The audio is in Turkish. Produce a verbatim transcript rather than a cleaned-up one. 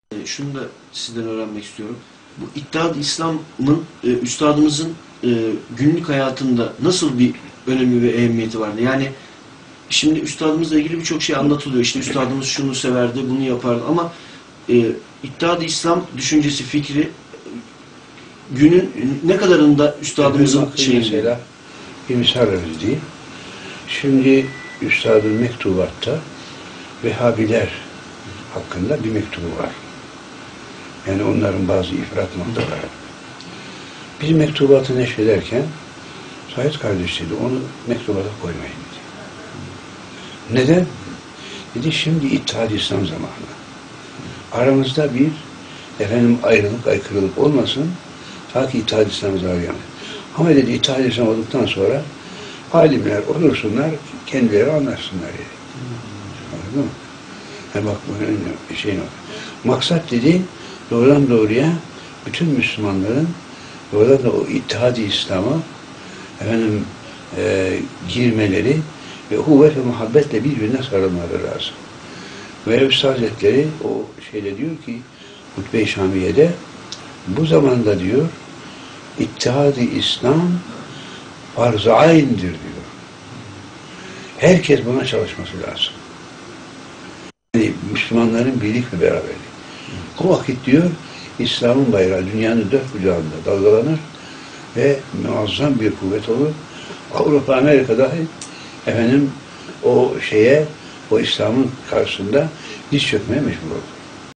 E, şunu da sizden öğrenmek istiyorum. Bu İttihat-ı İslam'ın e, üstadımızın e, günlük hayatında nasıl bir önemi ve ehemmiyeti vardı? Yani şimdi üstadımızla ilgili birçok şey anlatılıyor. İşte üstadımız şunu severdi, bunu yapardı ama e, İttihat-ı İslam düşüncesi, fikri günün ne kadarında üstadımızın şeyi? Mesela bir misal vereyim. Şimdi üstadın mektubatta Vehhabiler hakkında bir mektubu var. Yani onların bazı ifrat noktaları. Biz mektubatı neşrederken Said kardeş dedi, onu mektubata koymayın dedi. Neden? Dedi, şimdi İttihat-ı İslam zamanı. Aramızda bir efendim ayrılık, aykırılık olmasın, ta ki İttihat-ı İslam'ı arayamayız. Ama dedi, İttihat-ı İslam olduktan sonra alimler olursunlar, kendileri anlarsınlar dedi. Anladın mı? Ha bak bu önemli şey yok. Maksat dedi, doğrudan doğruya bütün Müslümanların doğrudan da o İttihat-ı İslam'a efendim e, girmeleri ve kuvvet ve muhabbetle birbirine sarılmaları lazım. Ve Üstad Hazretleri o şeyde diyor ki Hutbe-i Şamiye'de bu zamanda diyor İttihad-ı İslam farz-ı ayn'dir diyor. Herkes buna çalışması lazım. Yani Müslümanların birlik ve beraberlik. O vakit diyor İslam'ın bayrağı dünyanın dört bucağında dalgalanır ve muazzam bir kuvvet olur. Avrupa, Amerika dahi efendim o şeye, o İslam'ın karşısında diz çökmeye mecbur olur.